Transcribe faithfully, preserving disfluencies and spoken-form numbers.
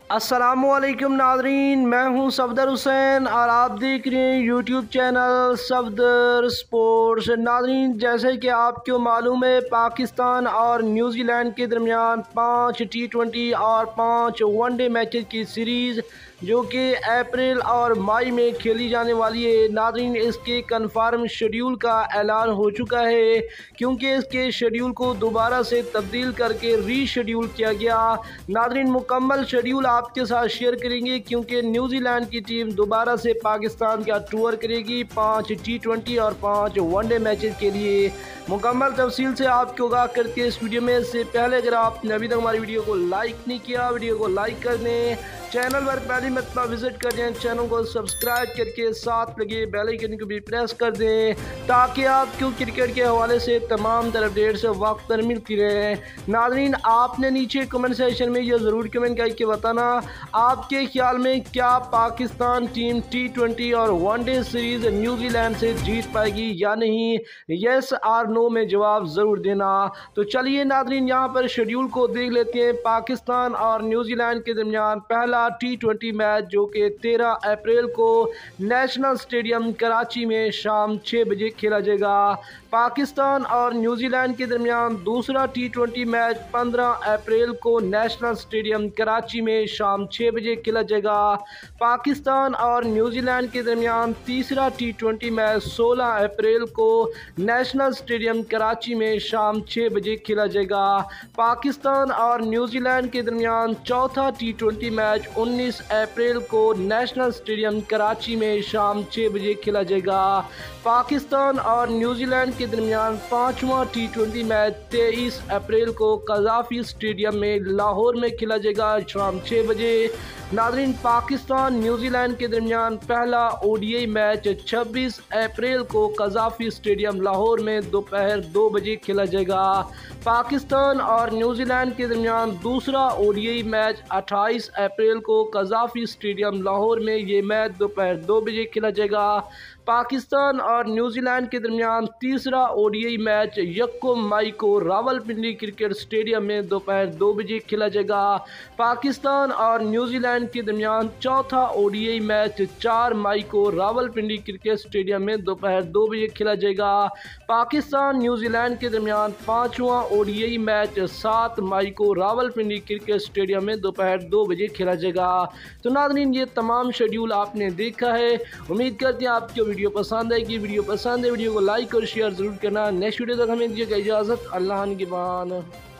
अस्सलामुअलैकुम नाज़रीन, मैं हूं सफदर हुसैन और आप देख रहे हैं यूट्यूब चैनल सफदर स्पोर्ट्स। नाज़रीन, जैसे कि आपको मालूम है, पाकिस्तान और न्यूजीलैंड के दरमियान पाँच टी ट्वेंटी और पाँच वनडे मैचेस की सीरीज़ जो कि अप्रैल और मई में खेली जाने वाली है। नाज़रीन, इसके कन्फर्म शेड्यूल का ऐलान हो चुका है क्योंकि इसके शेड्यूल को दोबारा से तब्दील करके रीशेड्यूल किया गया। नाज़रीन, मुकम्मल शेड्यूल आपके साथ शेयर करेंगे क्योंकि न्यूजीलैंड की टीम दोबारा से पाकिस्तान का टूर करेगी पाँच टी ट्वेंटी और पाँच वनडे मैचेस के लिए। मुकम्मल तफसील से आपको आगाह करके इस वीडियो में से पहले अगर आपने अभी तक हमारी वीडियो को लाइक नहीं किया, वीडियो को लाइक कर दें, चैनल पर पहली मरतबा विजिट कर दें, चैनल को सब्सक्राइब करके साथ लगे बेल आइकन को भी प्रेस कर दें ताकि आपको क्रिकेट के हवाले से तमाम तरह अपडेट्स वक्त पर मिलती रहे। नाज़रीन, आपने नीचे कमेंट सेक्शन में यह ज़रूर कमेंट करके बताना आपके ख्याल में क्या पाकिस्तान टीम टी ट्वेंटी और वनडे सीरीज़ न्यूजीलैंड से जीत पाएगी या नहीं। येस और नो में जवाब ज़रूर देना। तो चलिए नाज़रीन, यहाँ पर शेड्यूल को देख लेते हैं। पाकिस्तान और न्यूजीलैंड के दरमियान पहला टी ट्वेंटी मैच जो कि तेरह अप्रैल को नेशनल स्टेडियम कराची में शाम छः बजे खेला जाएगा। पाकिस्तान और न्यूजीलैंड के दरमियान दूसरा टी ट्वेंटी मैच पंद्रह अप्रैल को नेशनल स्टेडियम कराची में शाम छः बजे खेला जाएगा। पाकिस्तान और न्यूजीलैंड के दरमियान तीसरा टी ट्वेंटी मैच सोलह अप्रैल को नेशनल स्टेडियम कराची में शाम छः बजे खेला जाएगा। पाकिस्तान और न्यूजीलैंड के दरमियान चौथा टी ट्वेंटी मैच उन्नीस अप्रैल को नेशनल स्टेडियम कराची में शाम छः बजे खेला जाएगा। पाकिस्तान और न्यूजीलैंड के दरमियान पाँचवा टी ट्वेंटी मैच तेईस अप्रैल को कज़ाफ़ी स्टेडियम में लाहौर में खेला जाएगा शाम छः बजे। नाज़रीन, पाकिस्तान न्यूजीलैंड के दरमियान पहला ओडीआई मैच छब्बीस अप्रैल को कज़ाफ़ी स्टेडियम लाहौर में दोपहर दो बजे खेला जाएगा। पाकिस्तान और न्यूजीलैंड के दरमियान दूसरा ओडीआई मैच अट्ठाईस अप्रैल को कज़ाफ़ी स्टेडियम लाहौर में ये मैच दोपहर दो बजे खेला जाएगा। पाकिस्तान और न्यूजीलैंड के दरमियान तीसरा ओडीआई मैच यक्कुम मई को रावलपिंडी क्रिकेट स्टेडियम में दोपहर दो बजे खेला जाएगा। पाकिस्तान और न्यूजीलैंड के दरमियान चौथा ओडीआई मैच चार मई को रावलपिंडी क्रिकेट स्टेडियम में दोपहर दो बजे खेला जाएगा। पाकिस्तान न्यूजीलैंड के दरमियान पाँचवा ओडीआई मैच सात मई को रावलपिंडी क्रिकेट स्टेडियम में दोपहर दो बजे खेला जाएगा। तो नाज़रीन, ये तमाम शेड्यूल आपने देखा है। उम्मीद करते हैं आपको वीडियो पसंद आएगी। वीडियो पसंद है वीडियो को लाइक और शेयर ज़रूर करना। नेक्स्ट वीडियो तक हमें दीजिएगा इजाज़त। अल्लाह निगहबान।